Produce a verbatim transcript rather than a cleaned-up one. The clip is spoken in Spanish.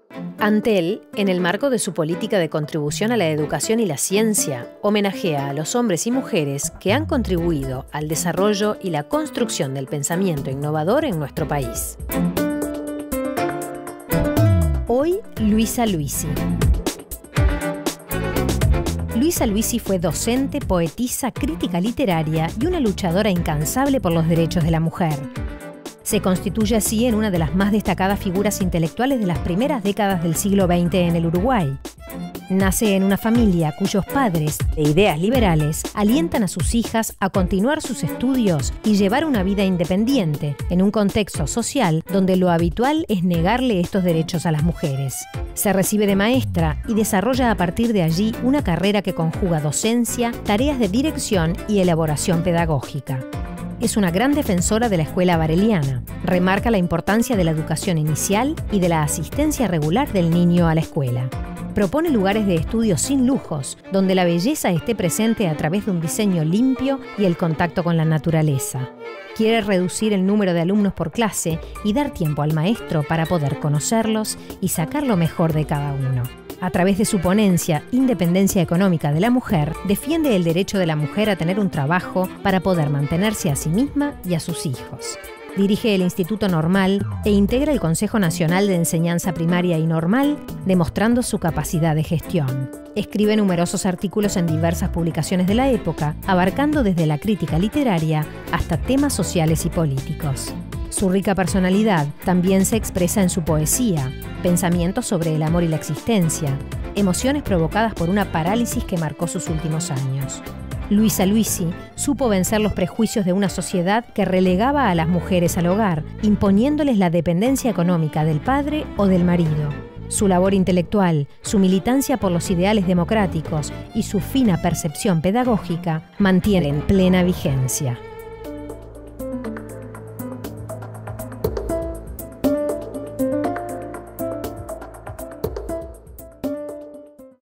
Antel, en el marco de su política de contribución a la educación y la ciencia, homenajea a los hombres y mujeres que han contribuido al desarrollo y la construcción del pensamiento innovador en nuestro país. Hoy, Luisa Luisi. Luisa Luisi fue docente, poetisa, crítica literaria y una luchadora incansable por los derechos de la mujer. Se constituye así en una de las más destacadas figuras intelectuales de las primeras décadas del siglo veinte en el Uruguay. Nace en una familia cuyos padres, de ideas liberales, alientan a sus hijas a continuar sus estudios y llevar una vida independiente, en un contexto social donde lo habitual es negarle estos derechos a las mujeres. Se recibe de maestra y desarrolla a partir de allí una carrera que conjuga docencia, tareas de dirección y elaboración pedagógica. Es una gran defensora de la escuela bareliana. Remarca la importancia de la educación inicial y de la asistencia regular del niño a la escuela. Propone lugares de estudio sin lujos, donde la belleza esté presente a través de un diseño limpio y el contacto con la naturaleza. Quiere reducir el número de alumnos por clase y dar tiempo al maestro para poder conocerlos y sacar lo mejor de cada uno. A través de su ponencia Independencia Económica de la Mujer, defiende el derecho de la mujer a tener un trabajo para poder mantenerse a sí misma y a sus hijos. Dirige el Instituto Normal e integra el Consejo Nacional de Enseñanza Primaria y Normal, demostrando su capacidad de gestión. Escribe numerosos artículos en diversas publicaciones de la época, abarcando desde la crítica literaria hasta temas sociales y políticos. Su rica personalidad también se expresa en su poesía, pensamientos sobre el amor y la existencia, emociones provocadas por una parálisis que marcó sus últimos años. Luisa Luisi supo vencer los prejuicios de una sociedad que relegaba a las mujeres al hogar, imponiéndoles la dependencia económica del padre o del marido. Su labor intelectual, su militancia por los ideales democráticos y su fina percepción pedagógica mantienen plena vigencia.